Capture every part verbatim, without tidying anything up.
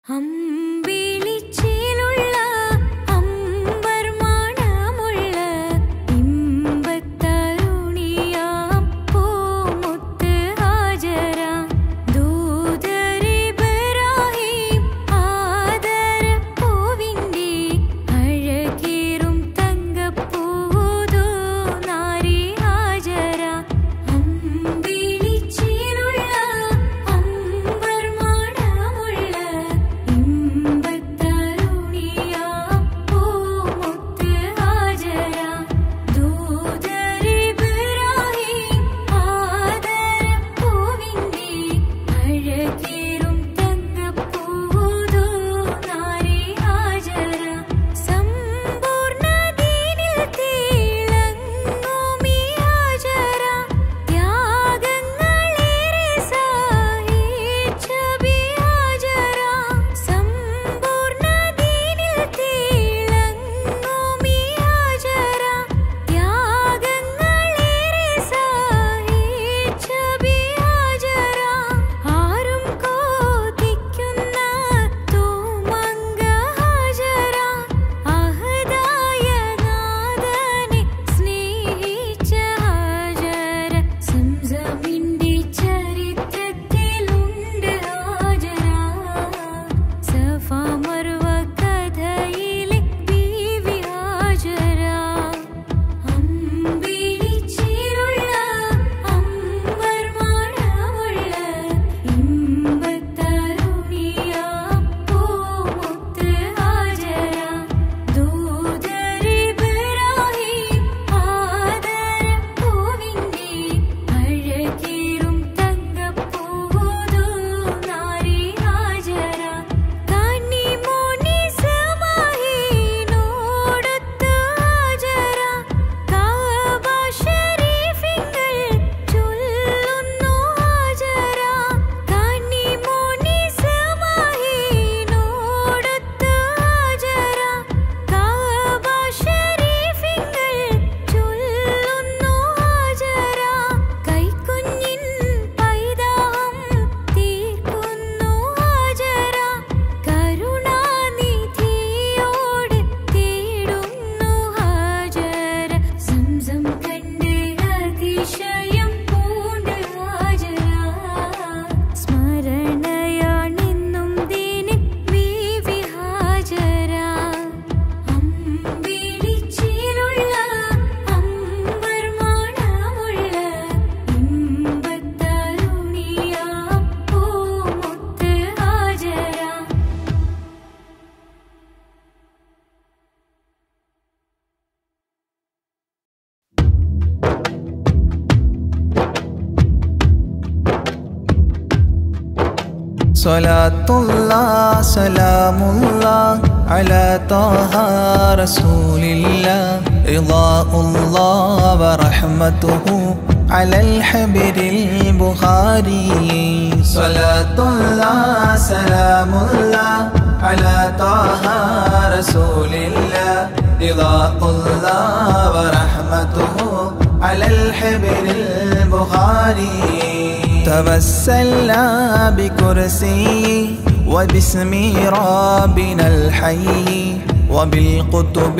Salatullah salamullah ala taha rasulillah Ridhaullah wa rahmatuhu ala al-habiril Bukhari Salatullah salamullah ala taha rasulillah Ridhaullah wa rahmatuhu ala al-habiril Bukhari توسلنا بكرسي وباسم ربنا الحي وبالقطب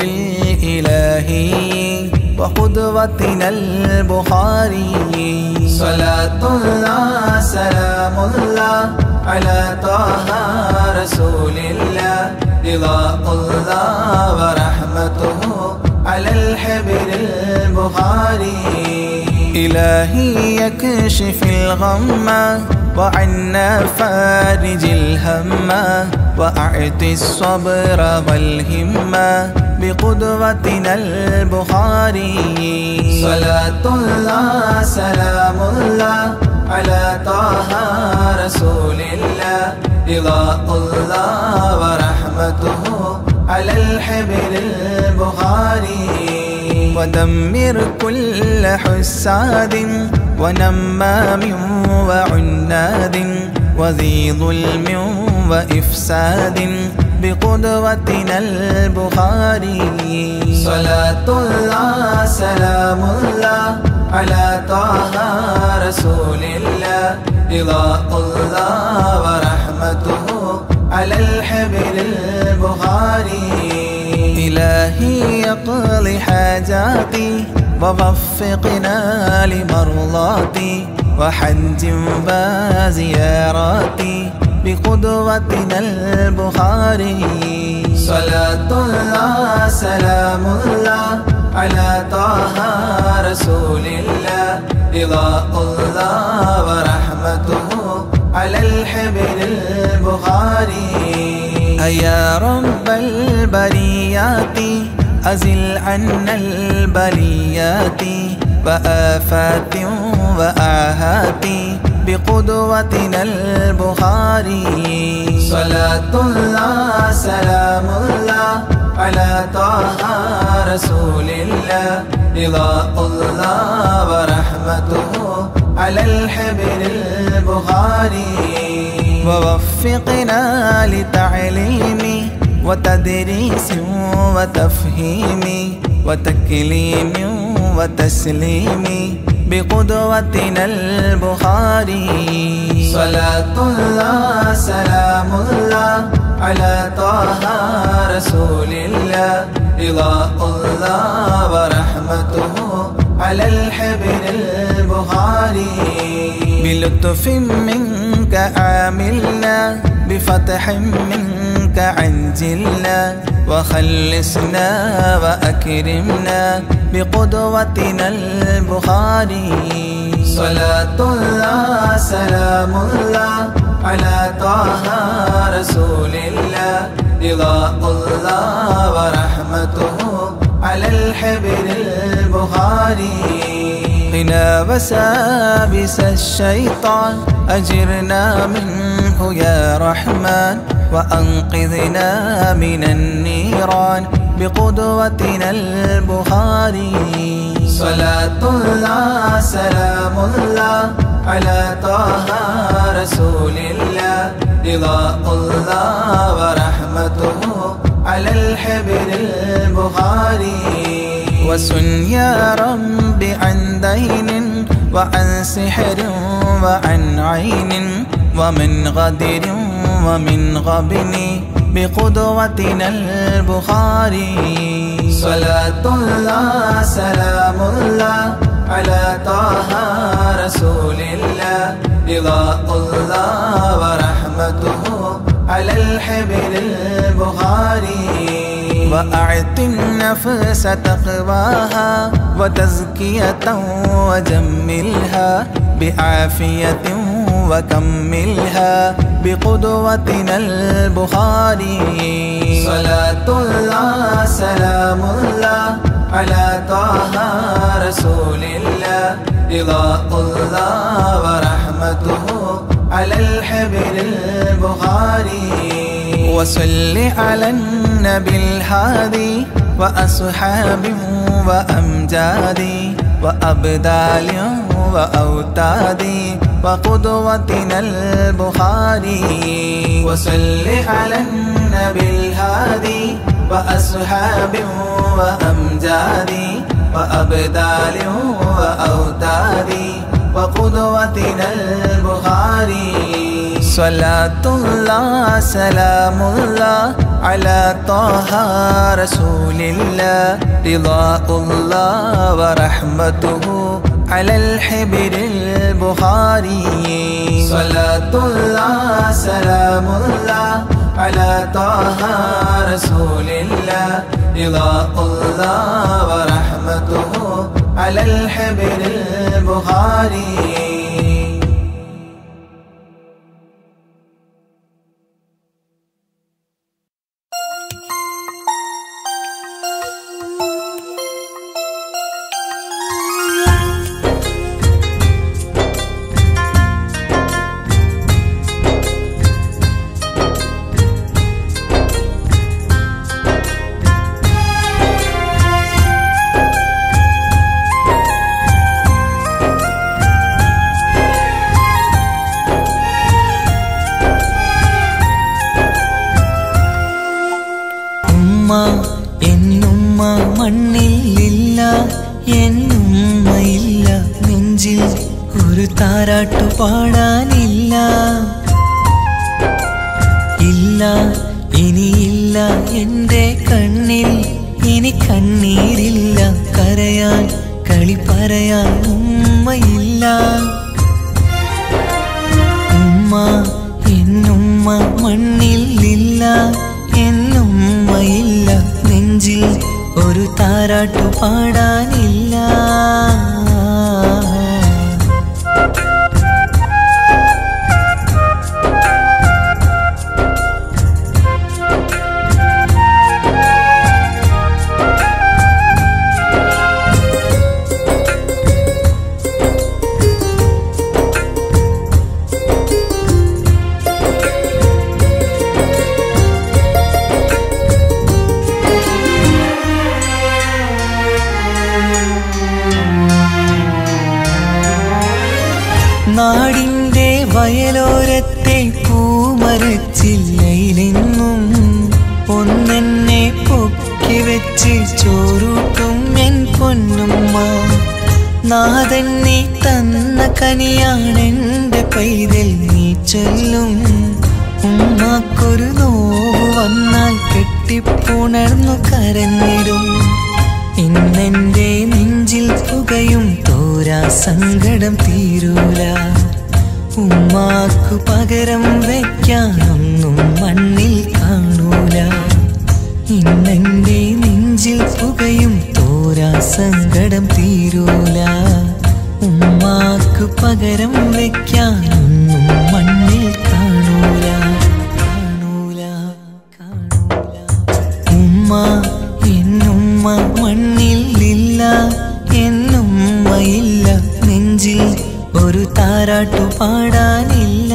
الإلهي وقدوتنا البخاري صلاة الله سلام الله على طه رسول الله رضا الله ورحمته على الحبر البخاري إلهي يكشف الغم وعنا فارج الهم وأعط الصبر والهمة بقدوتنا البخاري صلاة الله سلام الله على طه رسول الله رضا الله ورحمته على الحبر البخاري ودمر كل حساد ونمام وعناد وذي ظلم وإفساد بقدوتنا البخاري صلاة الله سلام الله على طه رسول الله رضا الله ورحمته على الحبر البخاري إلهي يقضي حاجاتي ووفقنا لمرضاتي وحج وزياراتي بقدوتنا البخاري صلاة الله سلام الله على طه رسول الله رضا الله ورحمته على الحبر البخاري يا رب البريات أزل عنا البليات وآفات وآهات بقدوتنا البخاري صلاة الله سلام الله على طه رسول الله رضا الله ورحمته على الحبر البخاري ووفقنا لتعليم وتدريس وتفهيم وتكليم وتسليم بقدوتنا البخاري صلاة الله سلام الله على طه رسول الله رضا الله ورحمته على الحبر البخاري بلطف منك عاملنا بفتح منك عجلنا وخلصنا وأكرمنا بقدوتنا البخاري صلاة الله سلام الله على طه رسول الله رضا الله ورحمته على الحبر البخاري قنا وسابس الشيطان أجرنا منه يا رحمن وأنقذنا من النيران بقدوتنا البخاري صلاة الله سلام الله على طه رسول الله رضا الله ورحمته على الحبر البخاري وسن يا رب عن دين وعن سحر وعن عين ومن غدر ومن غبن بقدوتنا البخاري صلاة الله سلام الله على طه رسول الله رضا الله ورحمته على الحبر البخاري وأعط النفس تقواها وتزكية وجملها بعافية وكملها بقدوتنا البخاري صلاة الله سلام الله على طه رسول الله رضا الله ورحمته على الحبر البخاري وصل على النبي الهادي وأصحاب وأمجاد وأبدال وأوتاد وقدوتنا البخاري وصل على النبي الهادي وأصحاب وأمجاد وأبدال وأوتاد وقدوتنا البخاري صلاة الله سلام الله على طه رسول الله رضا الله ورحمته على الحبر البخاري صلاة الله سلام الله على طه رسول الله رضا الله ورحمته على الحبر البخاري എന്നുമ്മ മണ്ണിലില്ല എന്നുമ്മയില്ല നെഞ്ചിൽ ഒരു താരാട്ടു പാടാനില്ല ഇല്ല ഇനിയില്ല എൻ്റെ കണ്ണിൽ, ഇനി കണ്ണീരില്ല കരയാൻ, കളി പറയാൻ ഉമ്മയില്ല. ഉമ്മ എന്നുമ്മ മണ്ണിലില്ല, എന്നുമ്മയില്ല നെഞ്ചിൽ ഒരു താരാട്ടു പാടാനില്ല. നാടിൻ്റെ വയലോരത്തെ പൂമരച്ചില്ലയിലെങ്ങും ഒന്നെന്നെ പൊക്കി വെച്ച് ചോറൂട്ടും എൻ പൊന്നുമ്മ. നാഥൻ നീ തന്ന കനിയാണെൻ്റെ പൈതൽ നീ ചൊല്ലും. ഉമ്മാക്കൊരു നോവ് വന്നാൽ കെട്ടിപ്പുണർന്നു കരഞ്ഞിടും. ഇന്നെൻ്റെ നെഞ്ചിൽ പുകയും തോരാ സങ്കടം തീരൂല. ഉമ്മാക്കു പകരം വയ്ക്കാനൊന്നും മണ്ണിൽ കാണൂല. ഇന്നെൻ്റെ നെഞ്ചിൽ പുകയും തോരാ സങ്കടം തീരൂല. ഉമ്മാക്കു പകരം വയ്ക്കാനൊന്നും മണ്ണിൽ കാണൂല, കാണൂല, കാണൂല. ഉമ്മ എന്നുമ്മ മണ്ണിലില്ല, എന്നുമ്മയില്ല നെഞ്ചിൽ ഒരു താരാട്ടു പാടാനില്ല.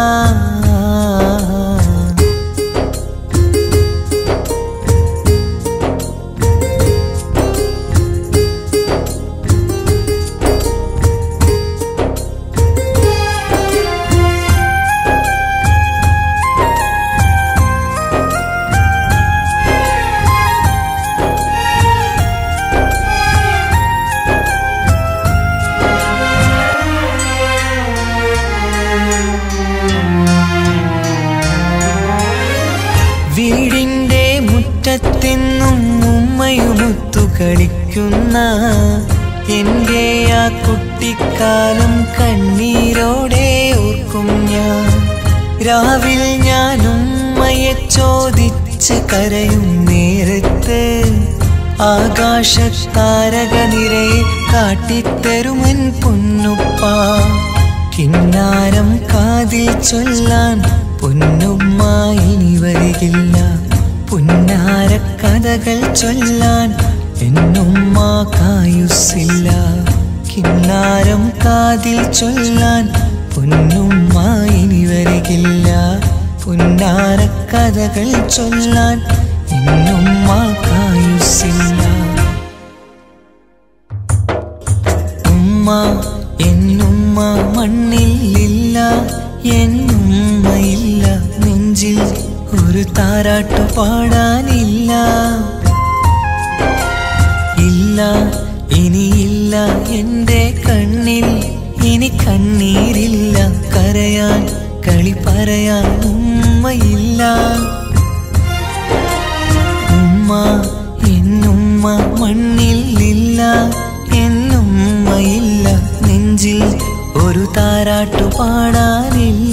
വീടിൻ്റെ മുറ്റത്തെന്നും ഉമ്മയുമൊത്തു കളിക്കുന്ന എൻ്റെ ആ കുട്ടിക്കാലം കണ്ണീരോടെ ഓർക്കും ഞാൻ. രാവിൽ ഞാൻ ഉമ്മയെ ചോദിച്ച് കരയും നേരത്ത് ആകാശത്താരക നിരയെ കാട്ടിത്തരുമൻ പൊന്നുപ്പ. കിന്നാരം കാതിൽ ചൊല്ലാൻ പൊന്നുമ്മ ഇനി വരികില്ല. പുന്നാര കഥകൾ ചൊല്ലാൻ എന്നുമ്മ കായുസ്സില്ല. കിന്നാരം കാതിൽ ചൊല്ലാൻ പൊന്നുമ്മ ഇനി വരികില്ല. പുന്നാര കഥകൾ ചൊല്ലാൻ എന്നുമ്മ കായുസ്സില്ല. ഉമ്മ എന്നുമ്മ മണ്ണിലില്ല, എന്നുമ്മയില്ല നെഞ്ചിൽ ഒരു താരാട്ടു പാടാനില്ല. ഇല്ല ഇനിയില്ല എൻ്റെ കണ്ണിൽ, ഇനി കണ്ണീരില്ല കരയാൻ, കളി പറയാൻ ഉമ്മയില്ല. ഉമ്മ എന്നുമ്മ മണ്ണിലില്ല, എന്നുമ്മയില്ല നെഞ്ചിൽ ഒരു താരാട്ടു പാടാനില്ല.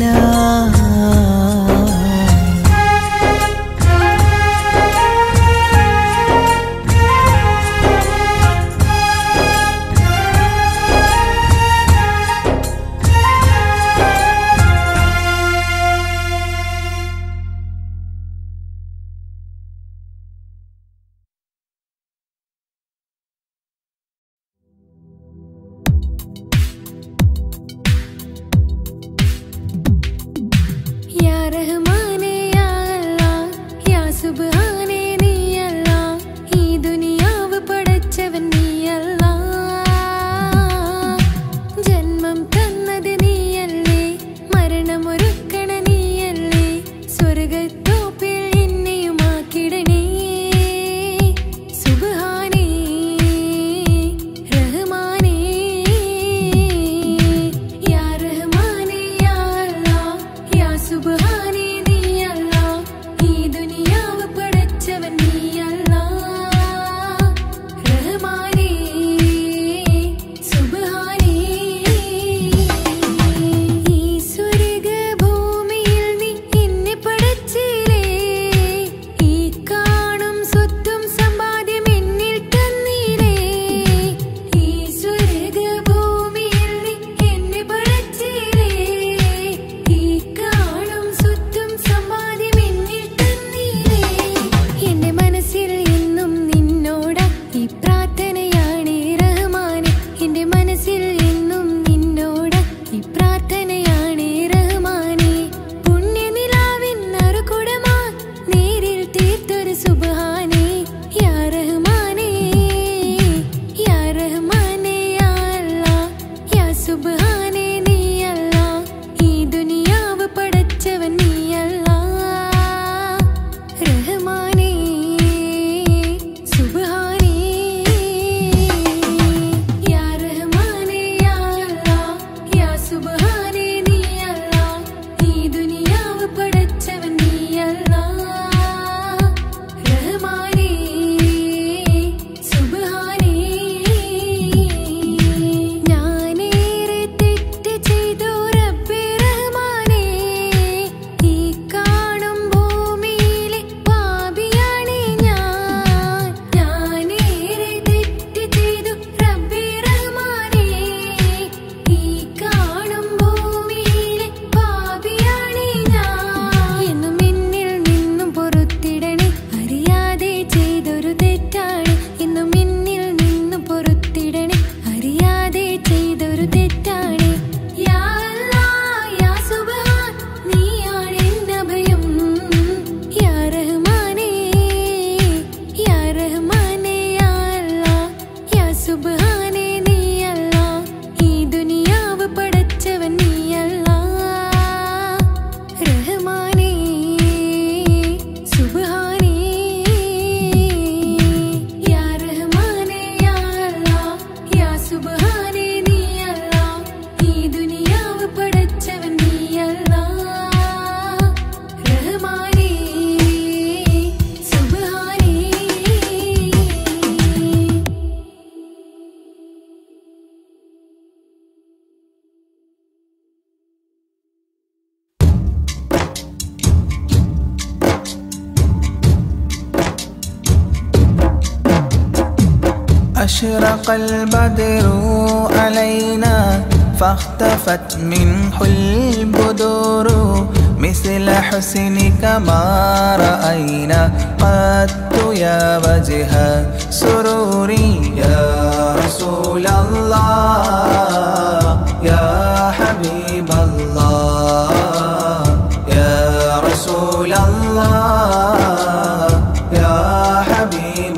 أشرق البدر علينا فاختفت منه البدور مثل حسنك ما رأينا قط يا وجه سروري يا رسول الله يا حبيب الله يا رسول الله يا حبيب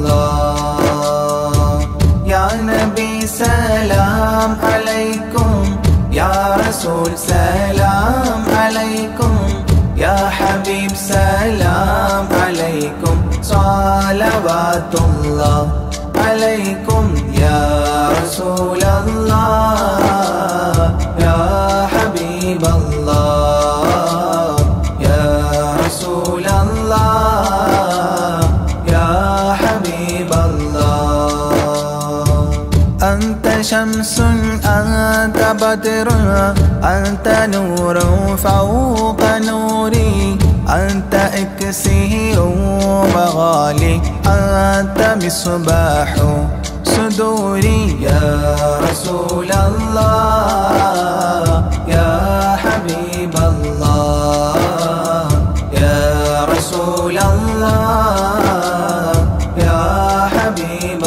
الله يا نبي سلام عليكم يا رسول سلام عليكم يا حبيب سلام عليكم صلوات الله عليكم يا رسول الله يا حبيب الله يا رسول الله يا حبيب الله أنت شمس أنت بدر أنت نور فوق نوري أنت إكسير وغالي أنت مصباح صدوري يا رسول الله يا حبيب الله يا رسول الله يا حبيب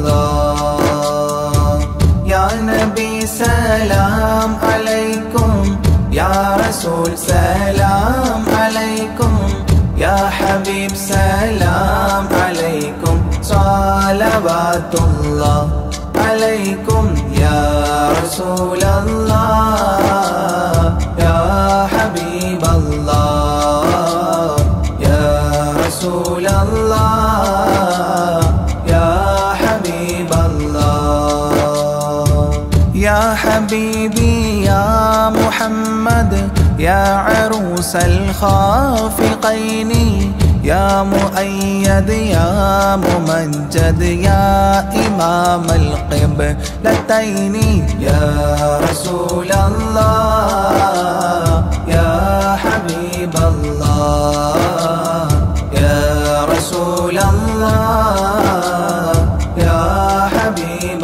الله يا نبي سلام عليكم يا رسول سلام عليكم يا حبيب سلام عليكم صلوات الله عليكم يا رسول الله يا حبيب الله يا رسول الله يا حبيب الله يا حبيبي يا محمد يا عروس الخافقين يا مؤيد يا ممجد يا إمام القبلتين يا رسول الله يا حبيب الله يا رسول الله يا حبيب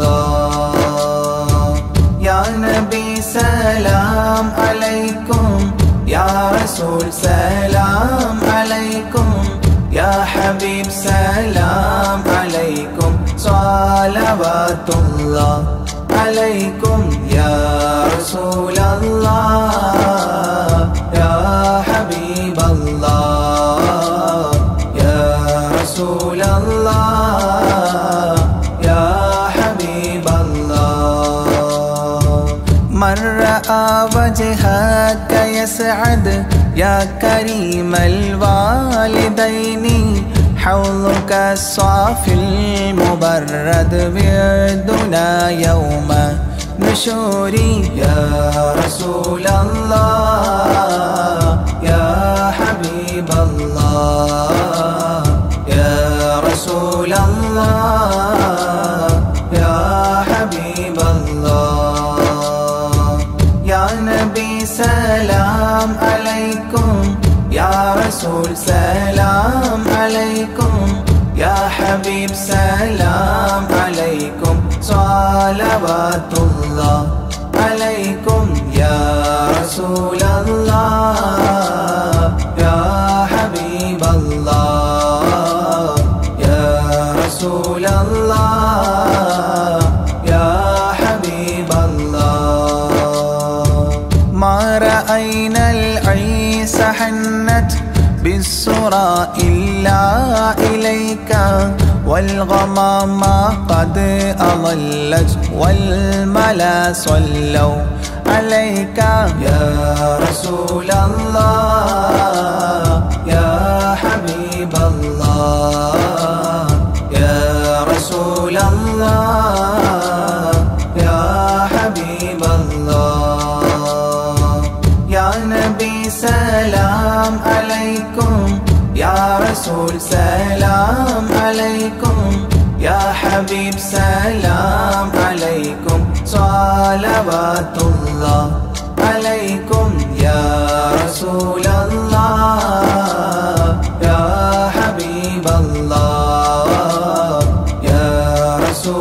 الله يا نبي سلام عليكم يا رسول سلام عليكم يا حبيب سلام عليكم صلوات الله عليكم يا رسول الله يا حبيب الله يا رسول الله يا حبيب الله من رأى وجهك يسعد يا كريم الوالدين حوضك الصافي المبرد بيدنا يوم نشوري يا رسول الله يا حبيب الله يا رسول الله يا حبيب الله يا نبي سلام عليكم يا رسول سلام عليكم يا حبيب سلام عليكم صلوات الله عليكم يا رسول الله يا حبيب الله يا رسول الله يا حبيب الله ما رأينا العيس حنت بالسرى إلا إليك والغمام قد أضلت والملا صلوا عليك يا رسول الله يا حبيب الله يا رسول الله يا حبيب الله يا نبي سلام عليكم يا رسول سلام عليكم يا حبيب سلام عليكم صلوات الله عليكم يا رسول الله يا حبيب الله يا رسول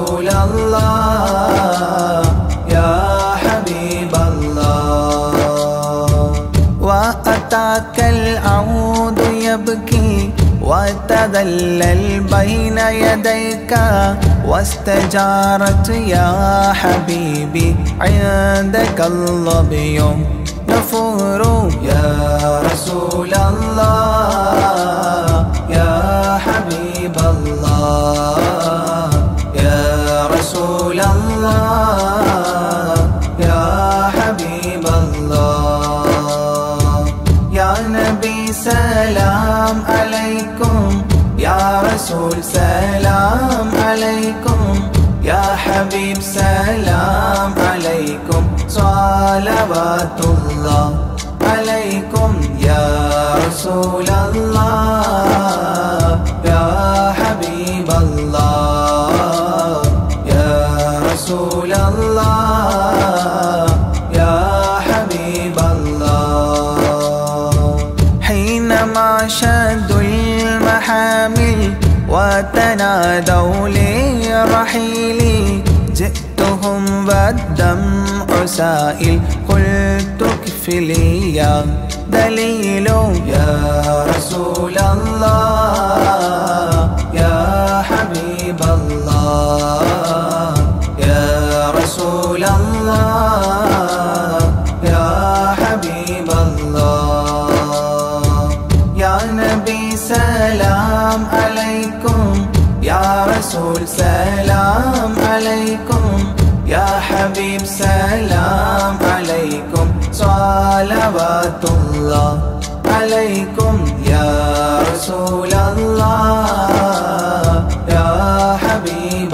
وتذلل بين يديك واستجارت يا حبيبي عندك الظبي نفور يا رسول الله يا حبيب الله يا رسول الله يا حبيب الله يا نبي سلام عليكم يا رسول سلام عليكم يا حبيب سلام عليكم صلوات الله عليكم يا رسول الله يا حبيب الله يا رسول الله يا حبيب الله حينما شدوا المحامل وتنادوا لرحيلي جئتهم والدمع سائل قلت كفلي يا دليل يا رسول الله يا حبيب الله يا رسول الله يا حبيب الله يا نبي سلام عليكم يا رسول سلام عليكم يا حبيب سلام عليكم صلوات الله عليكم يا رسول الله يا حبيب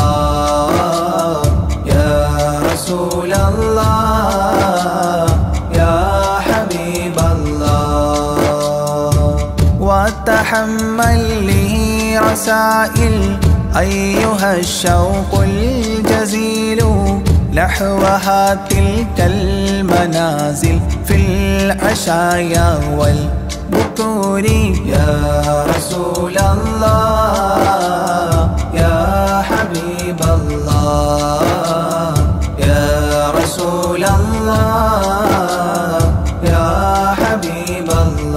الله يا رسول الله يا حبيب الله وتحمل لي رسائل أيها الشوق الجزيل نحوها تلك المنازل في العشايا والبكور يا رسول الله يا حبيب الله يا رسول الله يا حبيب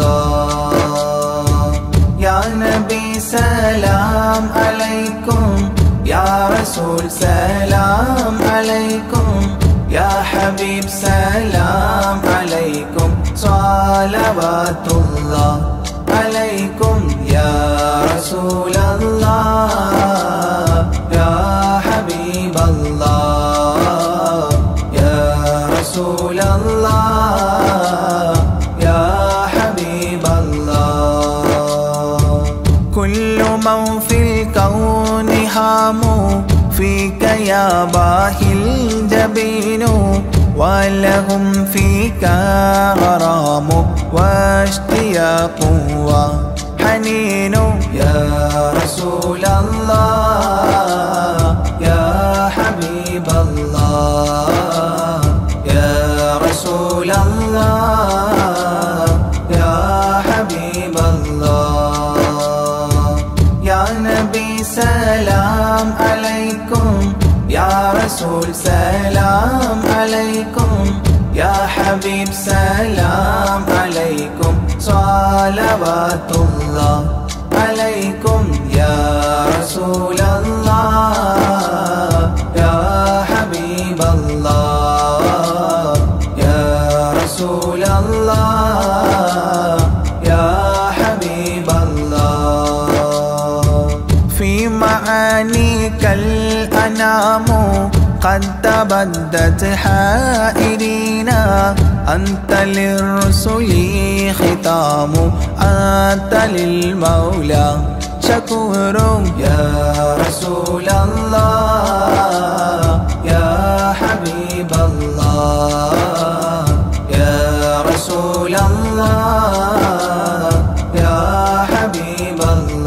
الله يا نبي سلام عليكم يا رسول سلام عليكم يا حبيب سلام عليكم صلوات الله عليكم يا رسول الله يا حبيب الله يا رسول الله يا حبيب الله كل من في الكون هام فيك يا باهي الجبين ولهم فيك غرام واشتياق وحنين يا رسول الله يا حبيب الله يا رسول الله يا حبيب الله يا نبي سلام عليكم يا رسول سلام عليكم يا حبيب سلام عليكم صلوات الله عليكم يا رسول الله يا حبيب الله يا رسول الله يا حبيب الله في معانيك الأنام قد تبدت حائرينا أنت للرسل ختام أنت للمولى شكور يا رسول الله يا حبيب الله يا رسول الله يا حبيب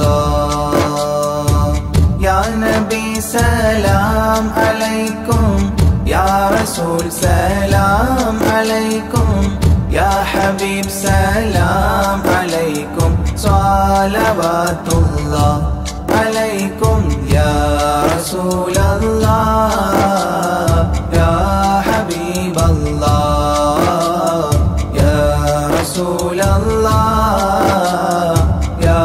الله يا نبي سلام عليكم يا رسول سلام عليكم يا حبيب سلام عليكم صلوات الله عليكم يا رسول الله يا حبيب الله يا رسول الله يا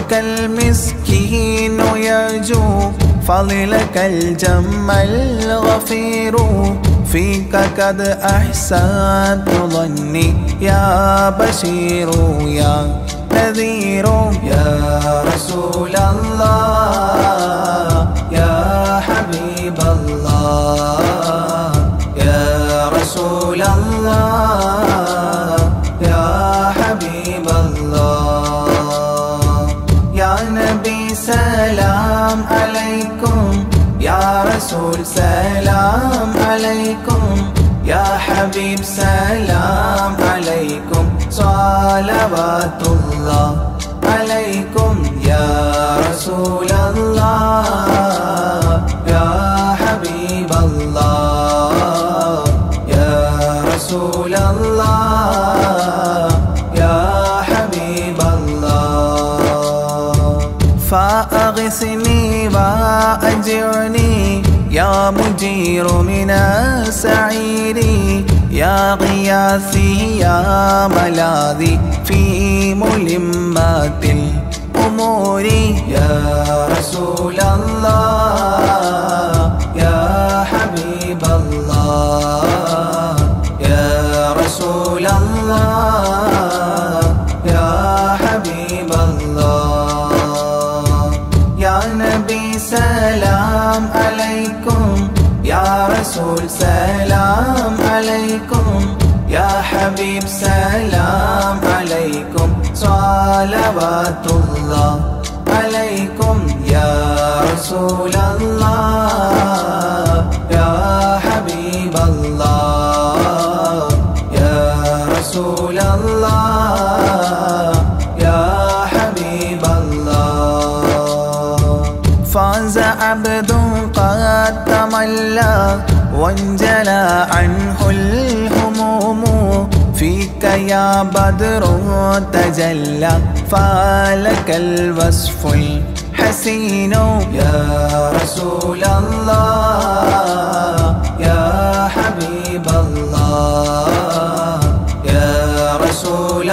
كالمسكين يرجو فضلك الجم الغفير فيك قد أحسنت ظني يا بشير يا نذير يا رسول الله يا حبيب الله يا رسول الله يا حبيب الله يا نبي سلام عليكم يا رسول سلام عليكم يا حبيب سلام عليكم صلوات الله عليكم يا رسول الله يا حبيب الله يا رسول الله يا حبيب الله فأغثني وأجرني يا مجير من السعير يا غياثي يا ملاذي في ملمات الأمور يا رسول الله يا حبيب الله يا رسول الله يا حبيب الله يا نبي سلام عليكم يا رسول سلام عليكم يا حبيب سلام عليكم صلوات الله عليكم يا رسول الله يا حبيب الله يا رسول الله يا حبيب الله فاز عبد قد تملى وانجلى عنه الهموم فيك يا بدر تجلى فلك الوصف الحسين يا رسول الله يا حبيب الله يا رسول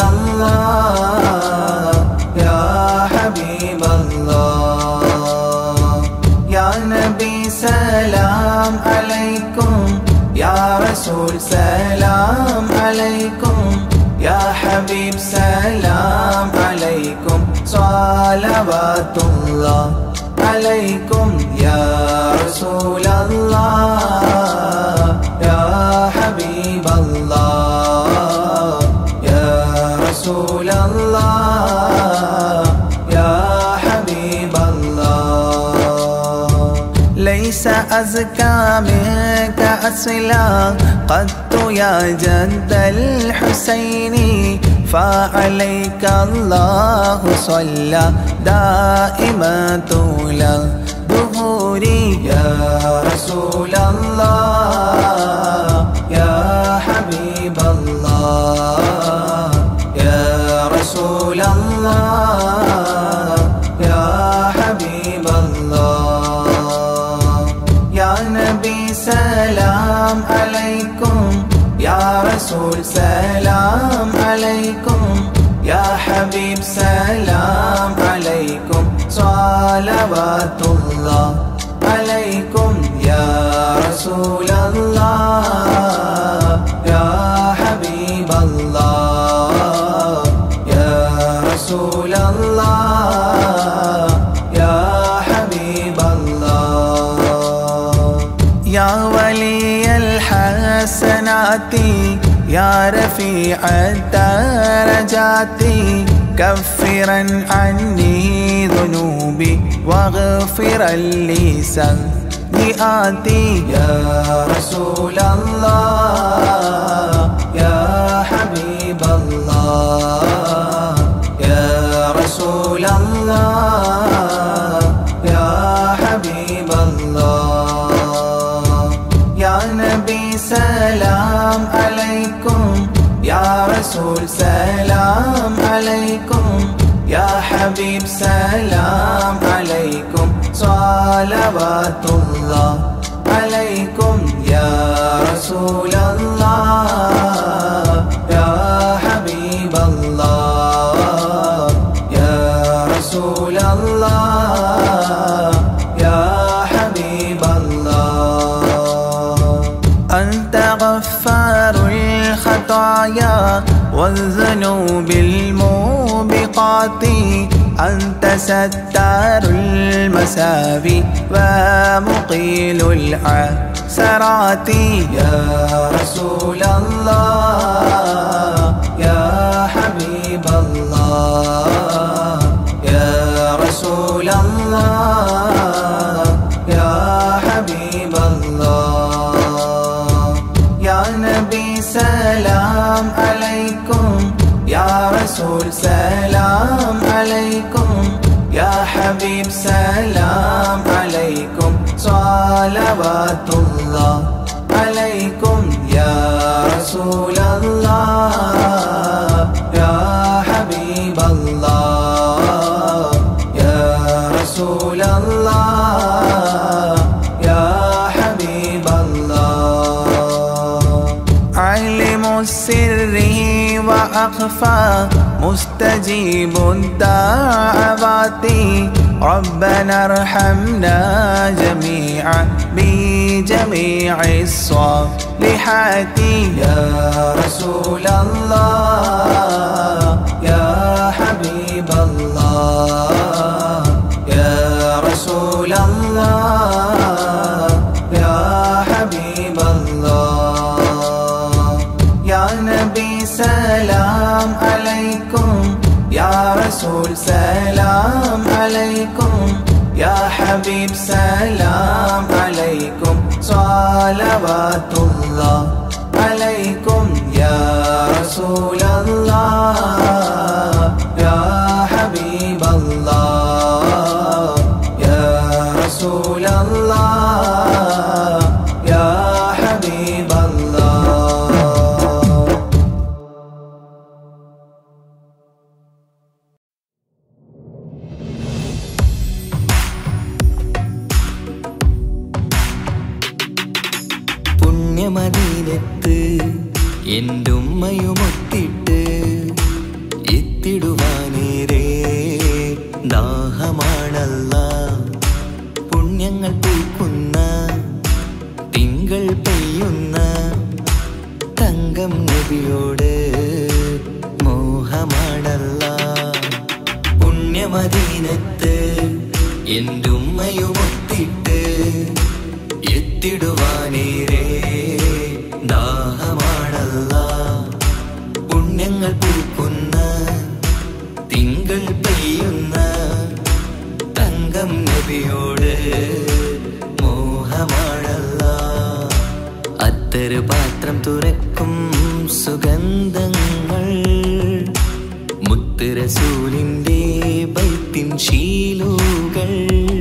الله يا حبيب الله يا نبي سلام عليكم يا رسول سلام عليكم يا حبيب سلام عليكم صلوات الله عليكم يا رسول الله يا حبيب الله يا رسول الله يا حبيب الله ليس أزكى منك أصلا قدت يا جد الحسين فعليك الله صلى دائما طول الدهور يا رسول الله يا حبيب الله يا رسول الله يا حبيب الله يا نبي سلام عليكم يا رسول سلام عليكم يا حبيب سلام عليكم صلوات الله عليكم يا رسول الله يا حبيب الله يا رسول الله يا حبيب الله يا ولي الحسنات يا رفيع الدرجات كفرا عني ذنوبي واغفرا لي سيئاتي يا رسول الله يا حبيب الله يا رسول الله يا حبيب الله يا نبي سلام عليكم يا رسول سلام عليكم يا حبيب سلام عليكم صلوات الله عليكم يا رسول الله يا حبيب الله يا رسول الخطايا والذنوب الموبقات أنت ستار المساوي ومقيل العثرات يا رسول الله يا حبيب الله يا رسول الله يا حبيب الله يا نبي سلام عليكم يا رسول سلام عليكم يا حبيب سلام عليكم صلوات الله عليكم يا رسول الله يا حبيب الله يا رسول الله يا حبيب الله علم السر وأخفى مستجيب الدعوات ربنا ارحمنا جميعا بجميع الصالحات يا رسول الله يا حبيب الله يا رسول الله يا حبيب الله يا نبي سلام عليكم يا رسول سلام عليكم يا حبيب سلام عليكم صلوات الله عليكم يا رسول الله يا حبيب الله يا رسول الله يا حبيب الله മദീനത്ത് എൻ്റെ ഉമ്മയുമൊത്തിട്ട് എത്തിടുവാനേരേ ദാഹമാണല്ലാ പുണ്യങ്ങൾ പൂക്കുന്ന തിങ്കൾ പെയ്യുന്ന തങ്കം നബിയോട് മോഹമാണല്ലാ പുണ്യമദീനത്ത് എൻ്റെ ഉമ്മയുമൊത്തിട്ട് എത്തിടുവാനേരേ ദാഹമാണല്ലാ പുണ്യങ്ങൾ പൂക്കുന്ന തിങ്കൾ പെയ്യുന്ന തങ്കം നബിയോട് മോഹമാണല്ലാ അത്തറ് പാത്രം തുറക്കും സുഗന്ധങ്ങൾ മുത്ത് റസൂലിൻ്റെ ബൈത്തിൻ ശീലുകൾ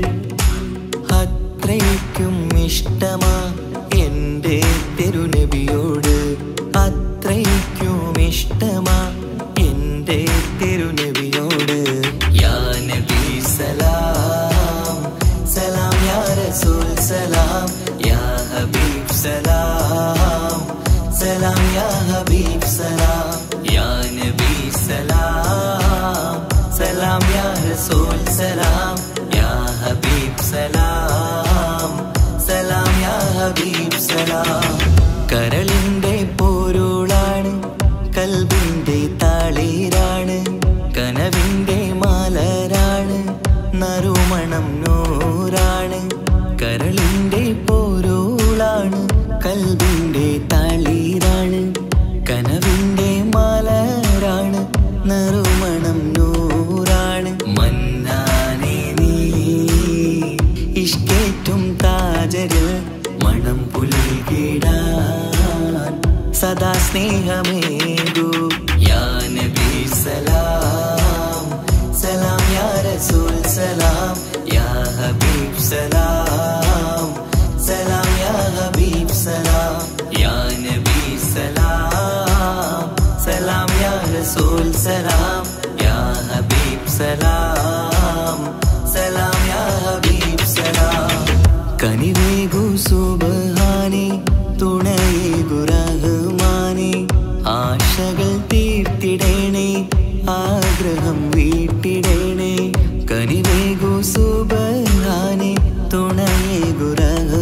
അത്രയ്ക്കും ഇഷ്ടമാ എൻ്റെ തിരുനബിയോട് അത്രയ്ക്കും ഇഷ്ടമാ എൻ്റെ തിരുനബിയോട് യാ നബി സലാം സലാം യാ റസൂൽ സലാം യാ ഹബീബ് സലാം സലാം യാ ഹബീബ് സലാം യാ നബി സലാം സലാം യാ റസൂൽ സലാം യാ ഹബീബ് സലാം സലാം യാ ഹബീബ് സലാം കരളിൻ്റെ പോരുളാണ് കൽബിൻ്റെ താളീരാണ് കനവിൻ്റെ മാലരാണ് നറുമണം നൂറാണ് കരളിൻ്റെ പോരുളാണ് കൽബിൻ്റെ താളീരാണ് കനവിൻ്റെ മാലരാണ് നറുമണം നൂറാണ് മന്നാനേ നീ ഇഷ്കേറ്റും താജരിൽ മണം പുൽകിടാൻ സദാ സ്നേഹമേകൂ യാ നബി സലാം സലാം യാ റസൂൽ സലാം യാ ഹബീബ് സലാം സലാം യാ ഹബീബ് സലാം യാ നബി സലാം സലാം യാ റസൂൽ സലാം യാ ഹബീബ് സലാം സലാം യാ ഹബീബ് സലാം കനിവേഗു സുബ്ഹാനേ തുണയേകു റഹ്മാനേ ആശകൾ തീർത്തിടേണേ ആഗ്രഹം വീട്ടിടേണേ കനിവേഗു സുബ്ഹാനേ തുണയേകു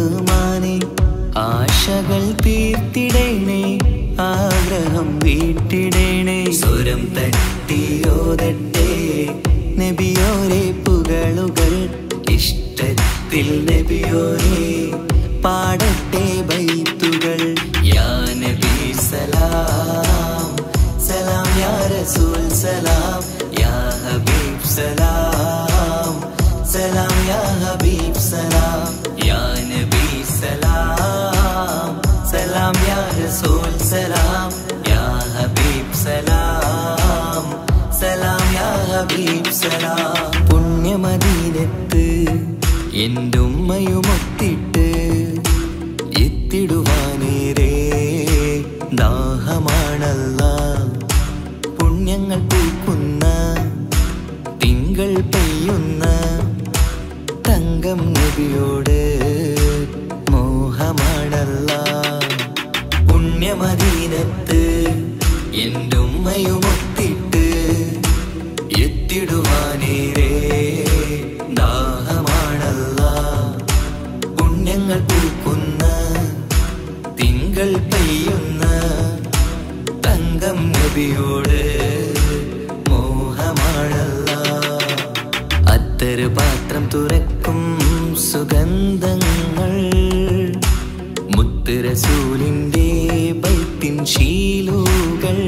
റഹ്മാനേ ആശകൾ തീർത്തിടേണേ ആഗ്രഹം വീട്ടിടേണേ കേട്ടിടേണേ. സ്വരം തട്ടിയോതട്ടെ നബിയോരെ പുകളുകൾ, ഇഷ്ടത്തിൽ നബിയോരെ പാടട്ടെ ബൈത്തുകൾ. യാ നബി സലാം സലാം യാ റസൂൽ സലാം യാ ഹബീബ് സലാം സലാം യാ ഹബീബ് സലാം യാ നബി സലാം സലാം യാ റസൂൽ സലാം യാ ഹബീബ് സലാം സലാം യാ ഹബീബ് സലാം. പുണ്യമദീനത്ത് എൻ്റെ ഉമ്മയുമൊത്തിട്ട് എത്തിടുവാനേരേ ദാഹമാണല്ലാ. പുണ്യങ്ങൾ പൂക്കുന്ന തിങ്കൾ പെയ്യുന്ന തങ്കം നബിയോട് മോഹമാണല്ലാ. പുണ്യമദീനത്ത് എൻ്റെ ഉമ്മയുമൊത്തിട്ട് എത്തിടുവാനേരേ ദാഹമാണല്ലാ. പുണ്യങ്ങൾ പൂക്കുന്ന തിങ്കൾ പെയ്യുന്ന തങ്കം നബിയോട് മോഹമാണല്ലാ. അത്തറ് പാത്രം തുറക്കും സുഗന്ധങ്ങൾ മുത്ത് റസൂലിൻ്റെ ബൈത്തിൻ ശീലുകൾ.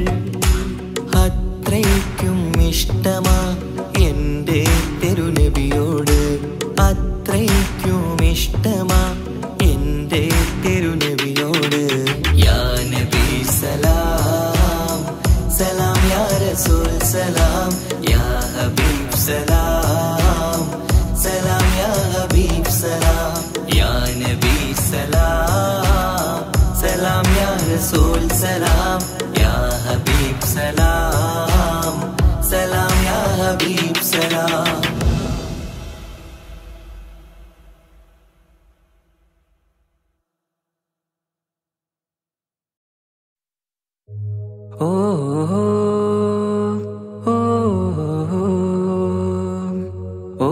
അത്രയ്ക്കും ഇഷ്ടമാ എൻ്റെ തിരുനബിയോട്, അത്രയ്ക്കും ഇഷ്ടമാ എൻ്റെ തിരുനബിയോട്. യാ നബി സലാം സലാം യാ റസൂൽ സലാം യാ ഹബീബ് സലാം സലാം യാ ഹബീബ് സലാം യാ നബി സലാം സലാം യാ റസൂൽ സലാം യാ ഹബീബ് സലാം സലാം യാ ഹബീബ് സലാം. ഓ ഓ ഓ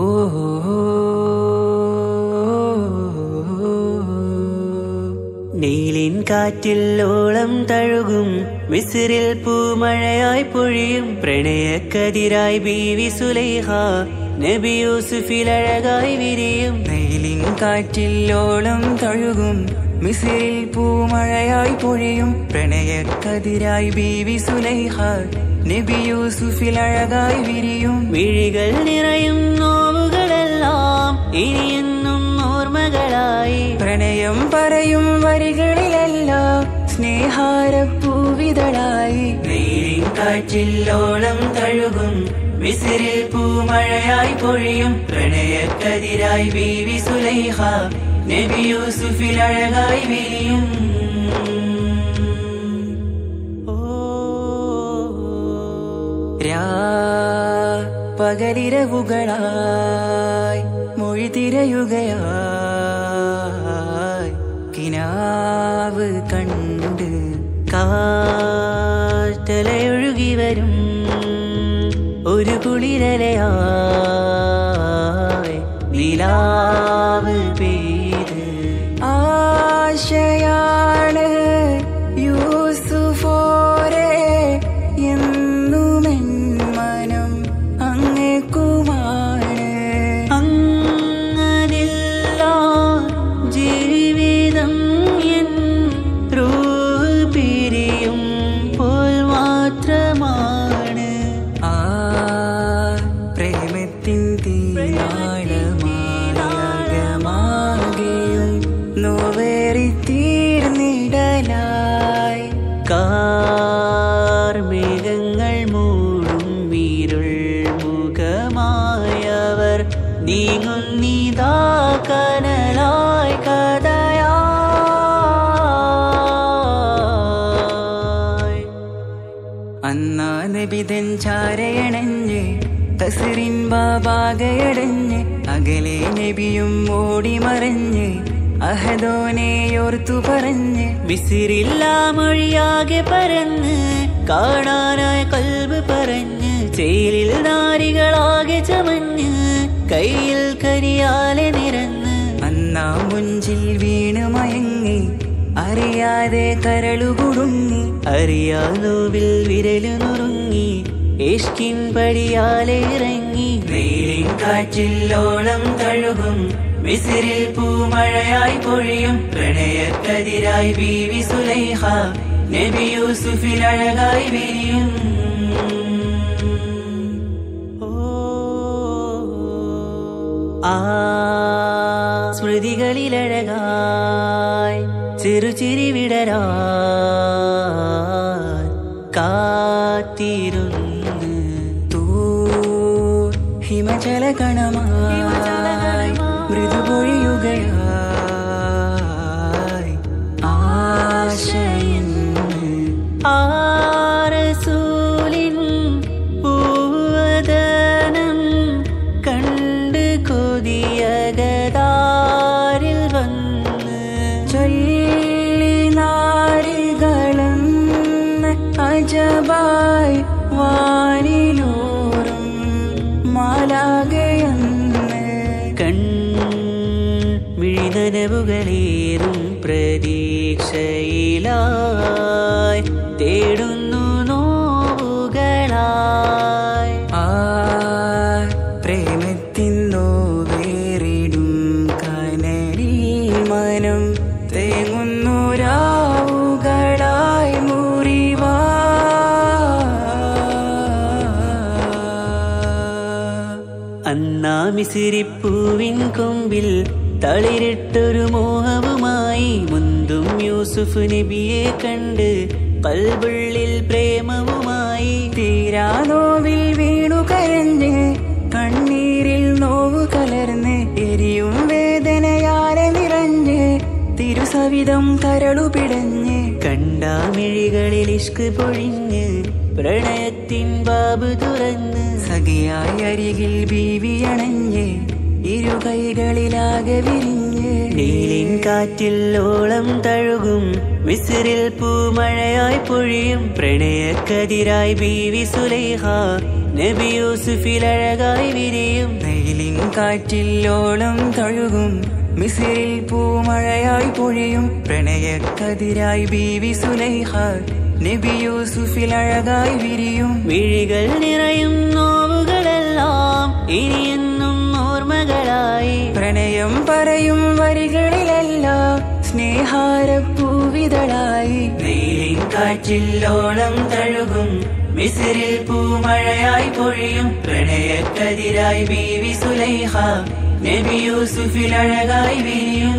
നീലിൻ കാറ്റിൽ ഓളം തഴുകും മിസ്രിൽ പൂമഴയായി പൊഴിയും പ്രണയക്കതിരായി ബീവി സുലൈഹ നബി യൂസുഫിൽ അഴകായി വിരിയും. നീലിൻ കാറ്റിൽ ഓളം തഴുകും മിസ്രിൽ പൂമഴയായി പൊഴിയും പ്രണയക്കതിരായി ബീവി സുലൈഹ നബി യൂസുഫിൽ അഴകായി വിരിയും. മിഴികൾ നിറയും നോവുകളെല്ലാം ഇനിയെന്നും ഓർമ്മകളായി പ്രണയം പറയും വരികളിലെല്ലാം സ്നേഹാരപ്പൂവിതളായി. നീലിൻ കാറ്റിൽ ഓളം തഴുകും മിസ്രിൽ പൂമഴയായി പൊഴിയും പ്രണയക്കതിരായി ബീവി സുലൈഹ നബി യൂസുഫിൽ അഴകായി വിരിയും. രാ പകലിരവുകളായി മൊഴി തിരയുകയായി കിനാവ് കണ്ട് കാറ്റലയൊഴുകി വരും ഒരു കുളിരലയായി നിലാവ് പെയ്ത് ആശയാണ് യൂസുഫോരെ എന്നുമെൻ മനം അങ്ങേക്കുമാണ്. അങ്ങനില്ല ജീവിതം എൻ റൂഹ് പിരിയും പോൽ മാത്രമാണ്. ആ പ്രേമത്തിൻ തീനാളമാകമാകെയും നോവേറി തീർന്നിടലായി കാർമേഘങ്ങൾ മൂടും വീരുൾ മുഖമായവർ നീങ്ങുന്നിതാ കനലായി കഥയായി. അന്നാ നബിതൻ ചാരയണഞ്ഞ് കസറിൻ ബാബാകയടഞ്ഞ് അകലെ നബിയും ഓടി മറഞ്ഞ് അഹദോനെയോർത്തു പറഞ്ഞ് മിസ്രില്ലാ മൊഴിയാകെ പരന്ന് കാണാനായി കൽബ് പറഞ്ഞ് ചേലിൽ നാരികളാകെ ചമഞ്ഞ് കയ്യിൽ കരിയാലെ നിരന്ന് അന്നാ മുഞ്ചിൽ വീണ് മയങ്ങി അറിയാതെ കരളുകുടുങ്ങി അറിയാലോവിൽ വിരലു നുറുങ്ങി ഇഷ്കിൻ പടിയാലെ ഇറങ്ങി വെയിലിൻ കാറ്റില്ലോളം തഴുകും മിസ്രിൽ പൂമഴയായി പൊഴിയും പ്രണയക്കതിരായി ബീവി സുലൈഹ നബി യൂസുഫിൽ അഴകായി വിരിയും ആ സ്മൃതികളിലഴകായി ചെറുചിരി വിടരാൻ കാത്തിരുന്ന് തൂ ഹിമജല കണമായി മൃദുപൊഴിയുകയായി ആശയിൻ ആരസൂലിൻ പൂവദനം കണ്ട് കൊതിയകതാരിൽ വന്ന് ചൊല്ലി നാരികളെന്ന് അജബായി വാനിലൂറും മാലാകയെന്ന് കൺ മിഴിനനവുകളേറും പ്രതീക്ഷയിലായി തേടുന്നു നോവുകളായി ആ പ്രേമത്തിൻ നോവേറിടും കനലിൽ മനം തേങ്ങുന്നു രാവുകളായി മുറിവാ അന്നാ മിസിരിപ്പൂവിൻ കൊമ്പിൽ തളിരിട്ടൊരു മോഹവുമായി മുന്തും യൂസുഫ് നബിയെ കണ്ട് കൽബുള്ളിൽ പ്രേമവുമായി തീരാ നോവിൽ വീണു കരഞ്ഞ് കണ്ണീരിൽ നോവ് കലർന്ന് എരിയും വേദനയാലെ നിറഞ്ഞ് തിരുസവിധം കരളു പിടഞ്ഞ് കണ്ടാമിഴികളിൽ ഇഷ്ക് പൊഴിഞ്ഞ് പ്രണയത്തിൻ ബാബ് തുറന്ന് സഖിയായി അരികിൽ ബീവി അണഞ്ഞ് ഇരുകൈകളിലാകെ വിരിഞ്ഞ് നീലിൻ കാറ്റില്ലോളം തഴുകും മിസ്രിൽ പൂമഴയായി പൊഴിയും പ്രണയക്കതിരായി ബീവി സുലൈഹ നബി യൂസുഫിൽ അഴകായി വിരിയും നീലിൻ കാറ്റില്ലോളം തഴുകും മിസ്രിൽ പൂമഴയായി പൊഴിയും പ്രണയക്കതിരായി ബീവി സുലൈഹ നബി യൂസുഫിൽ അഴകായി വിരിയും വിഴികൾ നിറയും നോവുകളെല്ലാം ഇനിയെന്നും ഓർമ്മകളായി പ്രണയം പറയും വരികളിലെല്ലാം സ്നേഹാരപ്പൂവിതളായി വെയിലിൻ കാറ്റില്ലോളം തഴുകും മിസ്രിൽ പൂമഴയായി പൊഴിയും പ്രണയക്കതിരായി ബീവി സുലൈഹ നബി യൂസുഫിൽ അഴകായി വിരിയും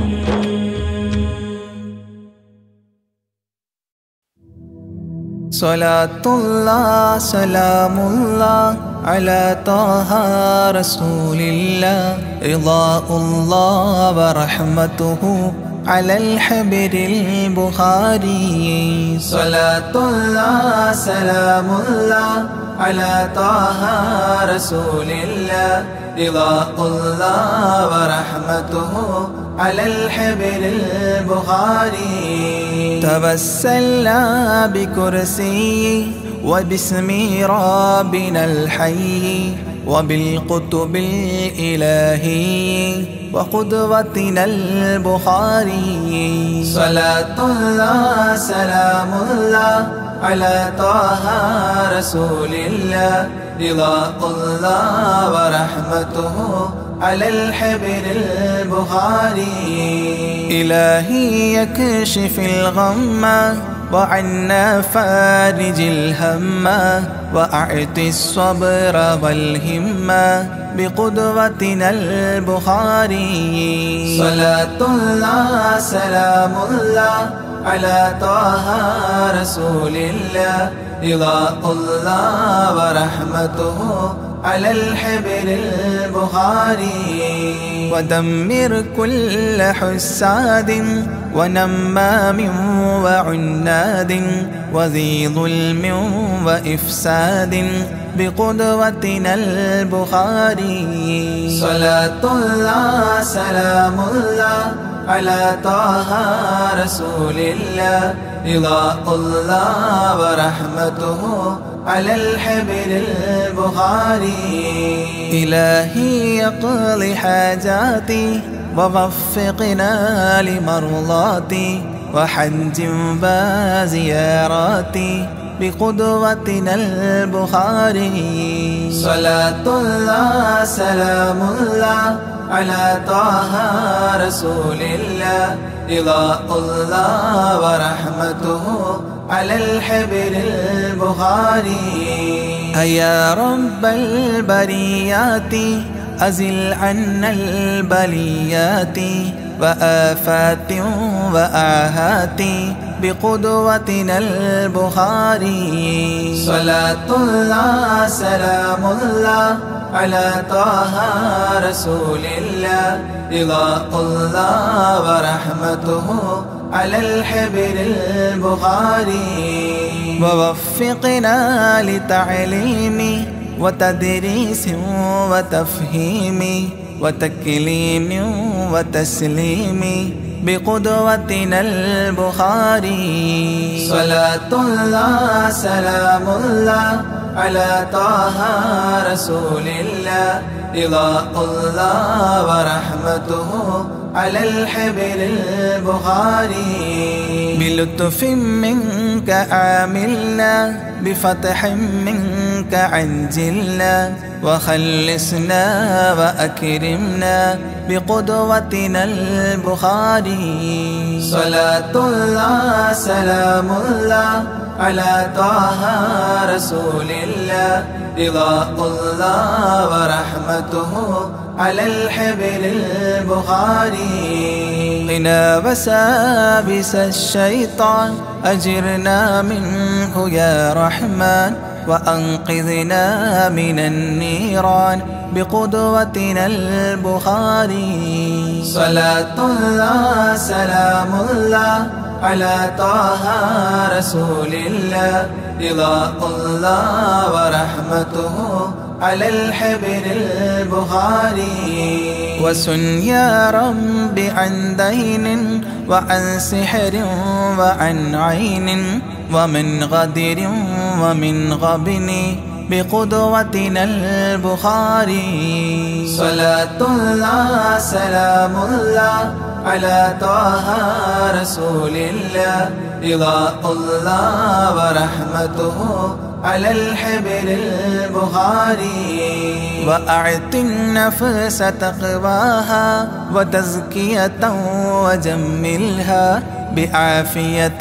സ്വലാത്തുല്ലാഹ് സലാമുല്ലാഹ് അലാ ത്വാഹ റസൂലില്ലാഹ് റിളാഉല്ലാഹ് വറഹ്മതുഹു അലൽ ഹബീബിൽ ബുഖാരി സ്വലാത്തുല്ലാഹ് സലാമുല്ലാഹ് അലാ ത്വാഹ റസൂലില്ലാഹ് റിളാഉല്ലാഹ് വറഹ്മതുഹു على الحبر البخاري توسلنا بكرسي وباسم ربنا الحي وبالقطب الإلهي وقدوتنا البخاري صلاة الله سلام الله على طه رسول الله رضاء الله ورحمته على الحبر البخاري إلهي يكشف الغم وعنا فارج الهم وأعطي الصبر والهمة بقدوتنا البخاري صلاة الله سلام الله على طه رسول الله رضاء الله ورحمته على الحبر البخاري ودمر كل حساد ونمام وعناد وذي ظلم وإفساد بقدوتنا البخاري صلاة الله سلام الله على طه رسول الله رضاء الله ورحمته على الحبر البخاري إلهي يقضي حاجاتي ووفقنا لمرضاتي وحج وزيارات بقدوتنا البخاري صلاة الله سلام الله على طه رسول الله رضا الله ورحمته على الحبر البخاري يا رب البريات أزل عنا البليات وآفات وآهات بقدوتنا البخاري صلاة الله سلام الله على طه رسول الله رضا الله ورحمته على الحبر البخاري ووفقنا لتعليم وتدريس وتفهيم وتكليم وتسليم بقدوتنا البخاري صلاة الله سلام الله على طه رسول الله رضا الله ورحمته على الحبر البخاري بلطف منك عاملنا بفتح منك عجلنا وخلصنا وأكرمنا بقدوتنا البخاري صلاة الله سلام الله على طه رسول الله رضا الله ورحمته على الحبر البخاري قنا وسابس الشيطان أجرنا منه يا رحمن وأنقذنا من النيران بقدوتنا البخاري صلاة الله سلام الله على طه رسول الله رضا الله ورحمته على الحبر البخاري وسن يا رب عن دين وعن سحر وعن عين ومن غدر ومن غبن بقدوتنا البخاري صلاة الله سلام الله على طه رسول الله رضا الله ورحمته على الحبر البخاري وأعط النفس تقواها وتزكية وجملها بعافية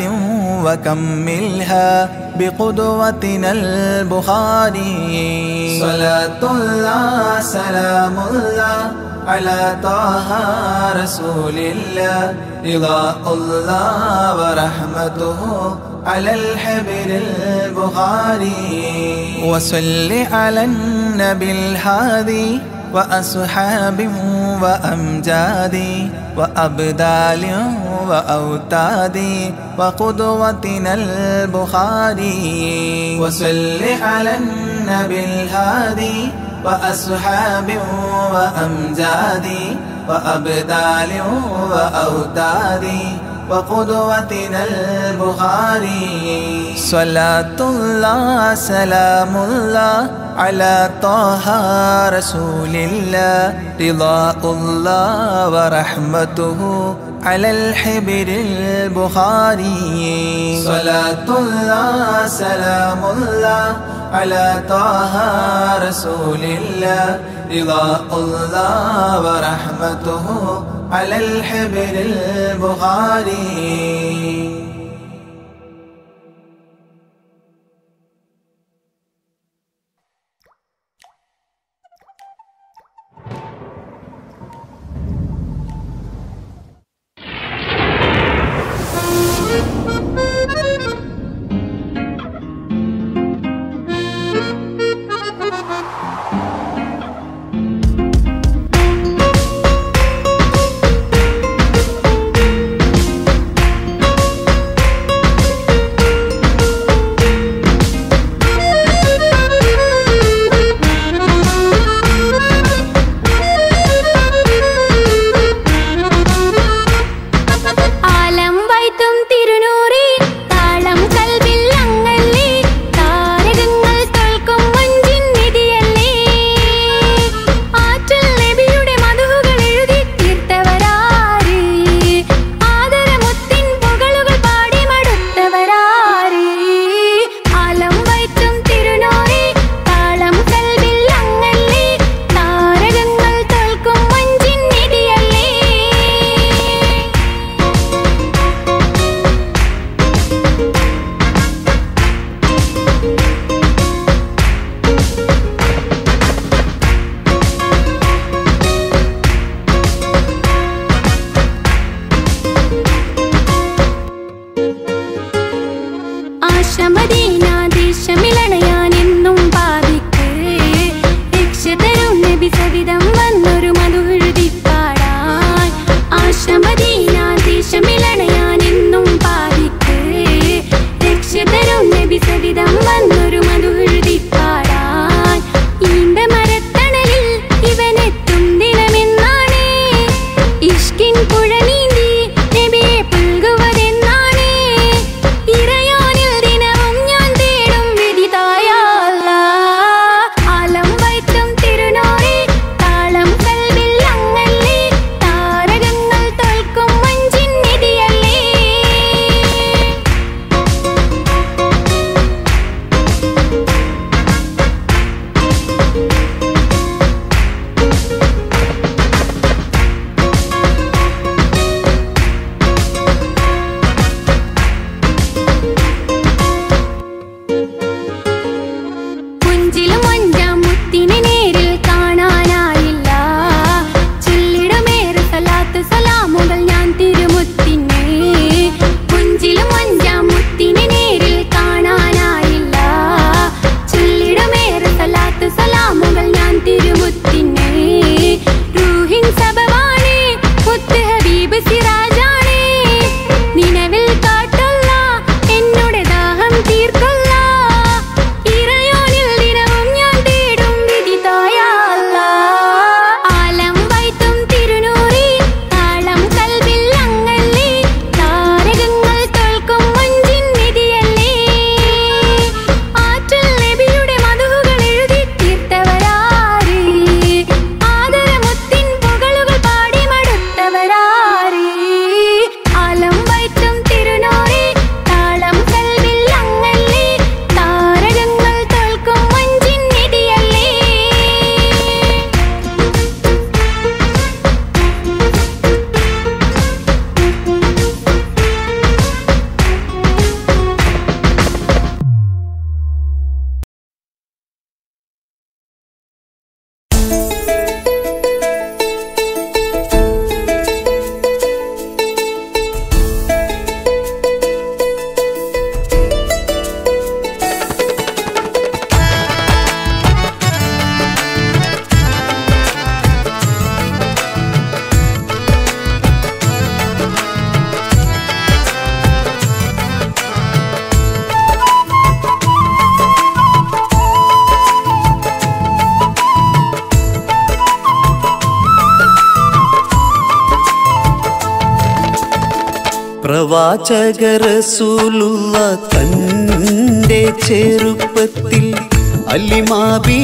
وكملها بقدوتنا البخاري صلاة الله سلام الله على طه رسول الله رضا الله ورحمته على الحبر البخاري وصل على النبي الهادي وأصحاب وأمجاد وأبدال وأوتاد وقدوتنا البخاري وصل على النبي الهادي وأصحاب وأمجاد وأبدال وأوتاد وقدوتنا البخاري صلاة الله سلام الله على طه رسول الله رضا الله ورحمته على الحبر البخاري صلاة الله سلام الله على طه رسول الله رضا الله ورحمته على الحبر البخاري പ്രവാചക റസൂലുള്ള തന്റെ ചെറുപ്പത്തിൽ അലിമാബി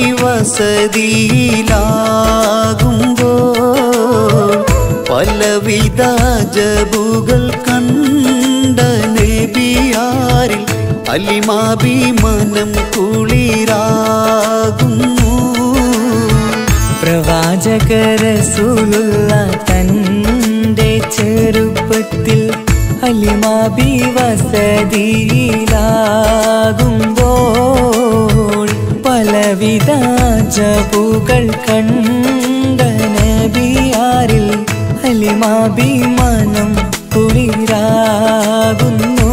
വസതിയിലാകുമ്പോൾ പലവിധ ജബുകൾ കണ്ട നബിയാരിൽ അലിമാബി മനം കുളിരാകുന്നു. പ്രവാചക റസൂലുള്ള തന്റെ ചെറുപ്പത്തിൽ അലിമാബി വസതിയിലാകുമ്പോൾ പലവിധ ജബുകൾ കണ്ട നബിയാരിൽ അലിമാബി മനം കുളിരാകുന്നു.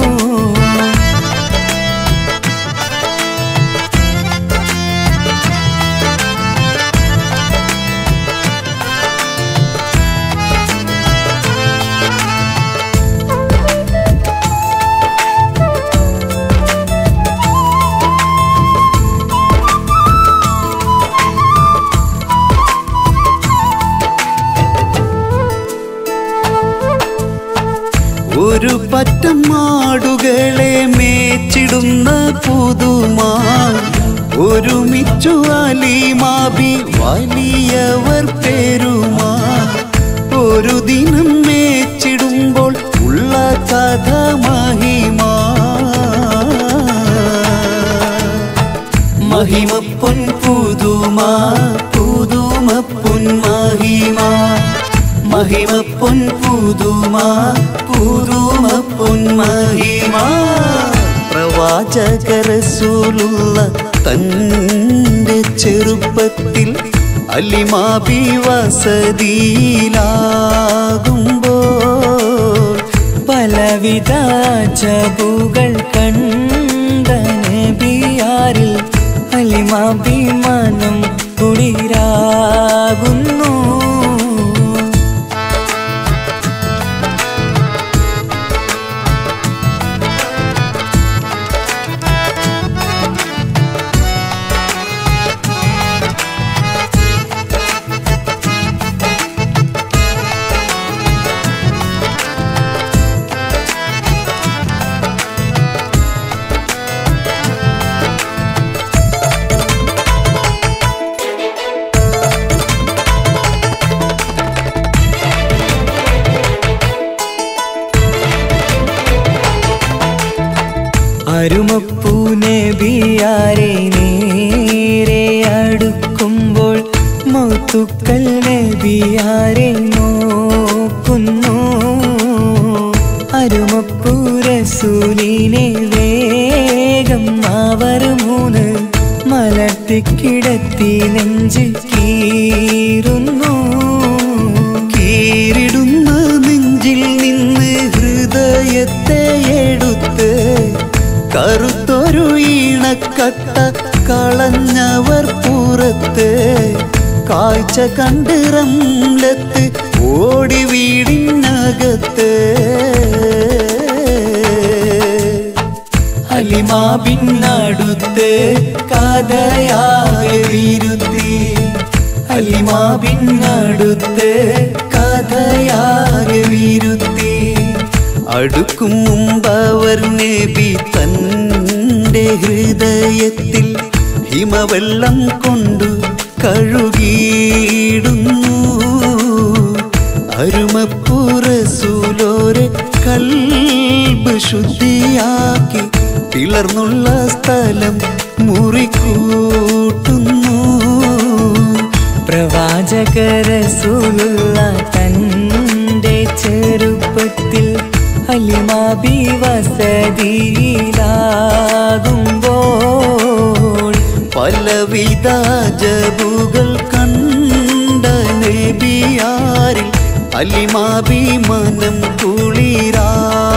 ഒരു പറ്റം മാടുകളെ മേച്ചിടുന്ന പുതുമാ ഒരുമിച്ചു അലിമാബി വലിയവർ പെരുമാ ഒരു ദിനം മേച്ചിടുമ്പോൾ ഉള്ള കഥ മഹിമാ മഹിമ പൊൻ പുതുമാ പുതുമ പൊൻ മഹിമാ മഹിമ പൊൻ പുതുമാ പുതുമ പൊൻ മഹിമാ. പ്രവാചക റസൂലുള്ള തന്റെ ചെറുപ്പത്തിൽ അലിമാബി വസതിയിലാകുമ്പോൾ പലവിധ ജബുകൾ കണ്ട നബിയാരിൽ അലിമാബി മനം കുളിരാകുന്നു. അരുമപ്പൂ നബിയാരെ നേരെ അടുക്കുമ്പോൾ മൗത്തുക്കൾ നബിയാരെ നോക്കുന്നു. അരുമപ്പൂ റസൂലിനെ വേഗം അവർ മൂന്ന് മലർത്തിക്കിടത്തി നെഞ്ച് കീറുന്നു. കീറിടുന്ന നെഞ്ചിൽ നിന്ന് ഹൃദയത്തെ എടുത്ത് കറുത്തൊരു ഈണക്കട്ട കളഞ്ഞവർ പുറത്ത് കാഴ്ച കണ്ട് റംലത്ത് ഓടി വീടിനകത്ത് അലിമാബിനടുത്ത് കഥയാകെ വിരുത്തി അലിമാബിനടുത്ത് കഥയാകെ വിരുത്തി അടുക്കും മുമ്പവർ നബി തന്റെ ഹൃദയത്തിൽ ഹിമവെള്ളം കൊണ്ടു കഴുകിയിടുന്നു. അരുമപ്പൂ റസൂലോരെ കൽബ് ശുദ്ധിയാക്കി പിളർന്നുള്ള സ്ഥലം മുറിക്കൂട്ടുന്നു. പ്രവാചക റസൂലുള്ള തന്റെ ചെറുപ്പത്തിൽ അലിമാബി വസതിയിലാകുമ്പോൾ പലവിധ ജബുകൾ കണ്ട നബിയാരിൽ അലിമാബി മനം കുളിരാ